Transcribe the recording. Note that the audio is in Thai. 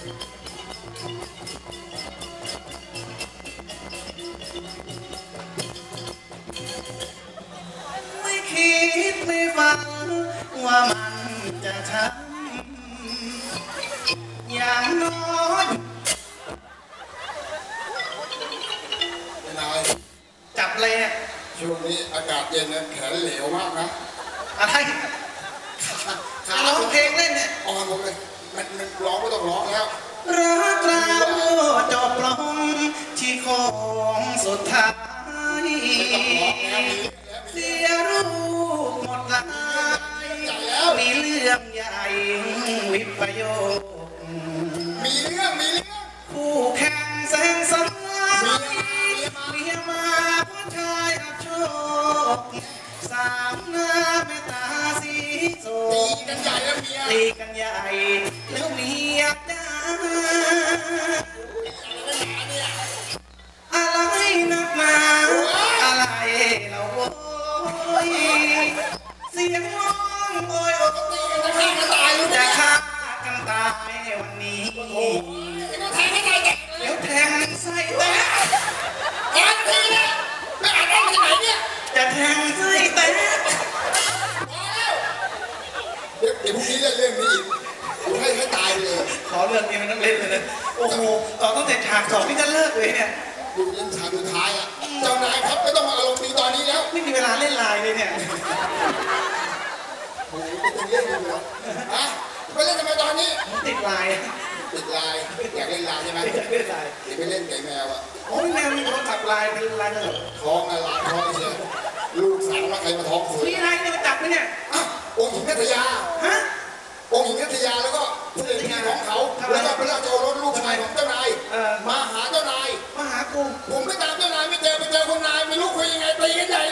ไม่คิดไม่ฝันว่ามันจะช้ำอย่างน้อยเป็นอะไรจับเลยเนี่ยช่วงนี้อากาศเย็นนะแขนเหลวมากนะอะไรร้องเพลงเล่นเนี่ยออกผมเลยมันร้องไม่ต้องร้องแล้วรักเราจบลงที่ของสุดท้ายเสียรูปหมดลายมีเรื่องใหญ่วิปโยคมีเรื่องคู่แข่งแสงสายเมียมาผู้ชายอับโชคสามหน้าแม่ตาสีโศกตีกันใหญ่แล้วเมียจ้าอะไรนักหนาอะไรเราโวยเสียงร้องโอยโอยจะฆ่ากันตายวันนี้เดี๋ยวแทงไส้แตกจะแทงไส้แตกเดี๋ยวพรุ่งนี้เล่นเรื่องนี้อีกให้ตายเลยขอเรื่องนี้มันต้องเล่นเลยนะโอ้โหต่อตั้งแต่ฉาก2ที่จะเลิกเลยเนี่ยดูเล่นฉากสุดท้ายอ่ะเจ้านายครับไม่ต้องมาอารมณ์ดีตอนนี้แล้วไม่มีเวลาเล่นไลน์เลยเนี่ยโอ้โหเป็นเรื่องดีเลยฮะไปเล่นทำไมตอนนี้ติดไลน์อยากเล่นไลน์ใช่ไหมอยากเล่นไลน์ไปเล่นไก่แมวอ่ะโอ้ยแมวมีคนขับไลน์เป็นไลน์เลยท้องอะไรท้องเสียลูกสาวมาใครมาท้องสวยมีไลน์เนี่ยมาจับไหมเนี่ยองค์หญิงนัทยาฮะองค์หญิงนัทยาแล้วก็เพื่อนที่ของเขาแล้วก็พระราชโอรสลูกชายของเจ้านายมาหาเจ้านายมาหากูผมไปตามเจ้านายไม่เจอคนนายไม่รู้คุยยังไงตีกันใหญ่